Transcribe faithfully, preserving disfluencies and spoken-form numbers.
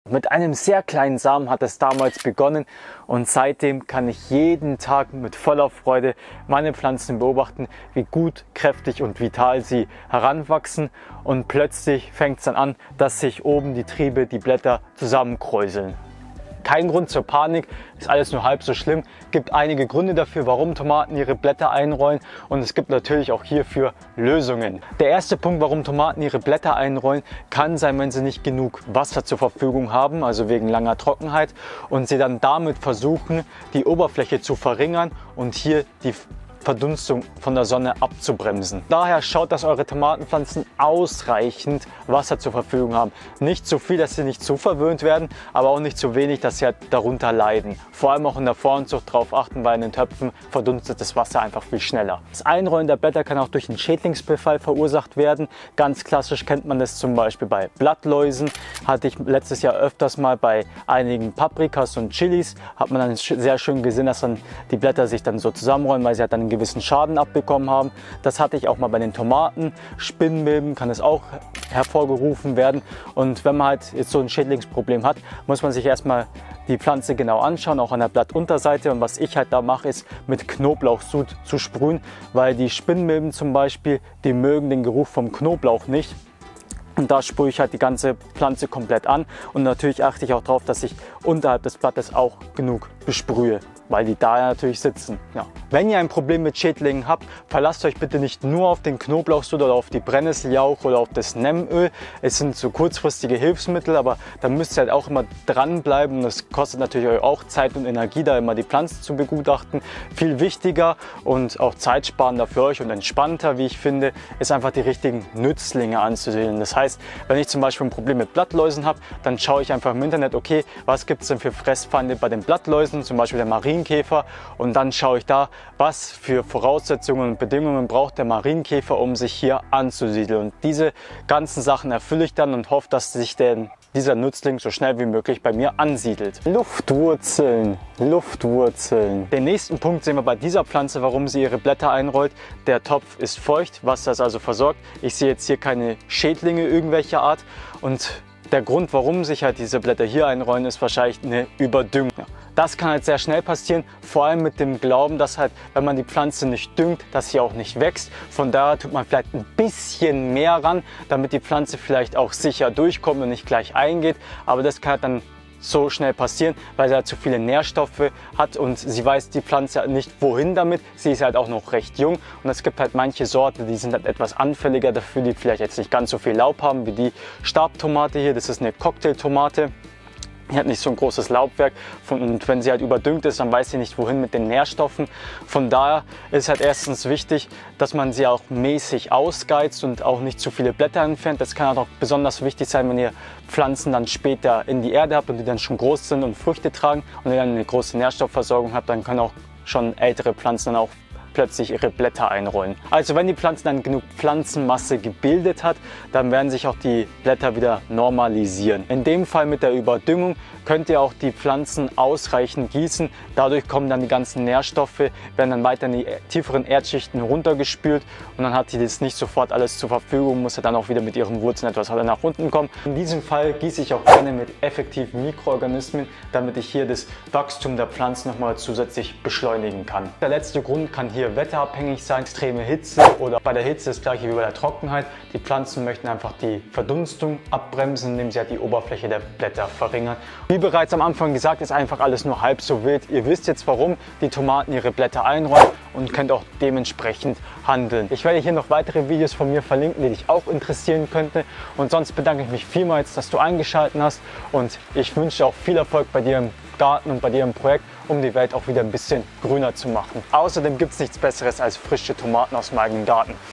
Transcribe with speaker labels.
Speaker 1: Mit einem sehr kleinen Samen hat es damals begonnen und seitdem kann ich jeden Tag mit voller Freude meine Pflanzen beobachten, wie gut, kräftig und vital sie heranwachsen, und plötzlich fängt es dann an, dass sich oben die Triebe, die Blätter zusammenkräuseln. Kein Grund zur Panik, ist alles nur halb so schlimm. Es gibt einige Gründe dafür, warum Tomaten ihre Blätter einrollen, und es gibt natürlich auch hierfür Lösungen. Der erste Punkt, warum Tomaten ihre Blätter einrollen, kann sein, wenn sie nicht genug Wasser zur Verfügung haben, also wegen langer Trockenheit, und sie dann damit versuchen, die Oberfläche zu verringern und hier die Verdunstung von der Sonne abzubremsen. Daher schaut, dass eure Tomatenpflanzen ausreichend Wasser zur Verfügung haben. Nicht zu viel, dass sie nicht zu verwöhnt werden, aber auch nicht zu wenig, dass sie halt darunter leiden. Vor allem auch in der Vorzucht darauf achten, weil in den Töpfen verdunstet das Wasser einfach viel schneller. Das Einrollen der Blätter kann auch durch einen Schädlingsbefall verursacht werden. Ganz klassisch kennt man das zum Beispiel bei Blattläusen. Hatte ich letztes Jahr öfters mal bei einigen Paprikas und Chilis. Hat man dann sehr schön gesehen, dass dann die Blätter sich dann so zusammenrollen, weil sie halt dann gewissen Schaden abbekommen haben. Das hatte ich auch mal bei den Tomaten. Spinnmilben kann es auch hervorgerufen werden. Und wenn man halt jetzt so ein Schädlingsproblem hat, muss man sich erstmal die Pflanze genau anschauen, auch an der Blattunterseite. Und was ich halt da mache, ist mit Knoblauchsud zu sprühen, weil die Spinnmilben zum Beispiel, die mögen den Geruch vom Knoblauch nicht. Und da sprühe ich halt die ganze Pflanze komplett an. Und natürlich achte ich auch darauf, dass ich unterhalb des Blattes auch genug besprühe, weil die da natürlich sitzen. Ja. Wenn ihr ein Problem mit Schädlingen habt, verlasst euch bitte nicht nur auf den Knoblauchsud oder auf die Brennnesseljauch oder auf das Nemmöl. Es sind so kurzfristige Hilfsmittel, aber da müsst ihr halt auch immer dranbleiben. Und das kostet natürlich euch auch Zeit und Energie, da immer die Pflanzen zu begutachten. Viel wichtiger und auch zeitsparender für euch und entspannter, wie ich finde, ist einfach die richtigen Nützlinge anzusiedeln. Das heißt, wenn ich zum Beispiel ein Problem mit Blattläusen habe, dann schaue ich einfach im Internet, okay, was gibt es denn für Fressfeinde bei den Blattläusen, zum Beispiel der Marienkäfer, und dann schaue ich da, was für Voraussetzungen und Bedingungen braucht der Marienkäfer, um sich hier anzusiedeln. Und diese ganzen Sachen erfülle ich dann und hoffe, dass sich denn dieser Nützling so schnell wie möglich bei mir ansiedelt. Luftwurzeln, Luftwurzeln. Den nächsten Punkt sehen wir bei dieser Pflanze, warum sie ihre Blätter einrollt. Der Topf ist feucht, was das also versorgt. Ich sehe jetzt hier keine Schädlinge irgendwelcher Art, und der Grund, warum sich halt diese Blätter hier einrollen, ist wahrscheinlich eine Überdüngung. Das kann halt sehr schnell passieren, vor allem mit dem Glauben, dass halt, wenn man die Pflanze nicht düngt, dass sie auch nicht wächst. Von daher tut man vielleicht ein bisschen mehr ran, damit die Pflanze vielleicht auch sicher durchkommt und nicht gleich eingeht. Aber das kann halt dann so schnell passieren, weil sie halt zu viele Nährstoffe hat und sie weiß die Pflanze nicht wohin damit. Sie ist halt auch noch recht jung, und es gibt halt manche Sorten, die sind halt etwas anfälliger dafür, die vielleicht jetzt nicht ganz so viel Laub haben wie die Stabtomate hier. Das ist eine Cocktailtomate. Die hat nicht so ein großes Laubwerk, und wenn sie halt überdüngt ist, dann weiß sie nicht wohin mit den Nährstoffen. Von daher ist halt erstens wichtig, dass man sie auch mäßig ausgeizt und auch nicht zu viele Blätter entfernt. Das kann halt auch besonders wichtig sein, wenn ihr Pflanzen dann später in die Erde habt und die dann schon groß sind und Früchte tragen und ihr dann eine große Nährstoffversorgung habt, dann können auch schon ältere Pflanzen dann auch plötzlich ihre Blätter einrollen. Also wenn die Pflanze dann genug Pflanzenmasse gebildet hat, dann werden sich auch die Blätter wieder normalisieren. In dem Fall mit der Überdüngung könnt ihr auch die Pflanzen ausreichend gießen. Dadurch kommen dann die ganzen Nährstoffe, werden dann weiter in die tieferen Erdschichten runtergespült, und dann hat die das nicht sofort alles zur Verfügung, muss dann auch wieder mit ihren Wurzeln etwas weiter nach unten kommen. In diesem Fall gieße ich auch gerne mit effektiven Mikroorganismen, damit ich hier das Wachstum der Pflanzen nochmal zusätzlich beschleunigen kann. Der letzte Grund kann hier wetterabhängig sein, extreme Hitze, oder bei der Hitze das gleiche wie bei der Trockenheit. Die Pflanzen möchten einfach die Verdunstung abbremsen, indem sie halt die Oberfläche der Blätter verringern. Wie bereits am Anfang gesagt, ist einfach alles nur halb so wild. Ihr wisst jetzt, warum die Tomaten ihre Blätter einrollen, und könnt auch dementsprechend handeln. Ich werde hier noch weitere Videos von mir verlinken, die dich auch interessieren könnten. Und sonst bedanke ich mich vielmals, dass du eingeschaltet hast, und ich wünsche auch viel Erfolg bei dir im Garten und bei dir im Projekt, um die Welt auch wieder ein bisschen grüner zu machen. Außerdem gibt es nichts Besseres als frische Tomaten aus dem eigenen Garten.